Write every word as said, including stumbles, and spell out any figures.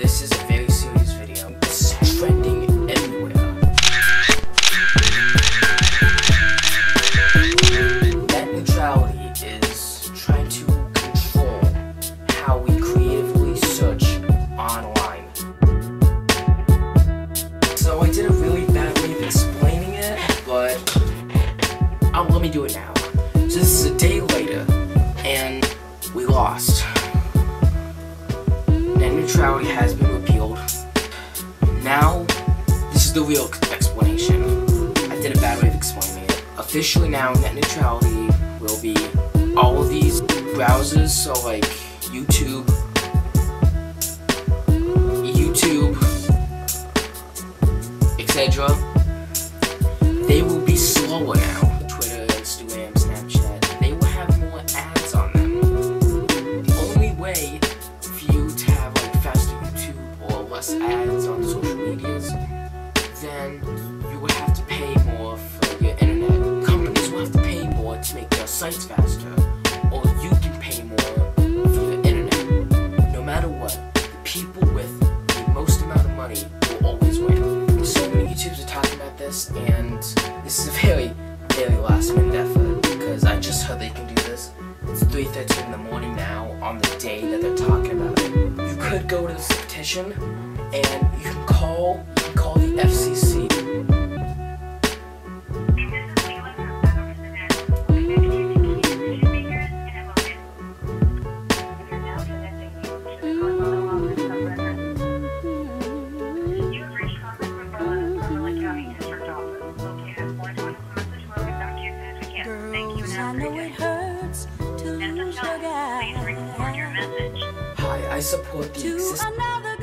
this is a very serious video. This is trending everywhere. Net neutrality is trying to control how we creatively search online. So I did a really bad way of explaining it, but um, let me do it now. So this is a day later, and we lost. Net neutrality has been repealed. Now, this is the real explanation. I did a bad way of explaining it. Officially now, net neutrality will be all of these browsers, so like YouTube, YouTube, et cetera. They will be slower now. Twitter, Instagram, Snapchat, they will have more ads on them. The only way for you to have like faster YouTube or less ads on social medias, then you will have to pay more for your internet. Companies will have to pay more to make their sites faster, or you can pay more for your internet. No matter what, the people with the most amount of money will always win. So many YouTubers are talking about this, and this is a very, very last minute effort because I just heard they can do this. It's three thirteen in the morning now on the day that they're talking about it. You could go to this petition and you can call, you can call the F C C. I know it hurts to lose your guy. Hi, I support the existence.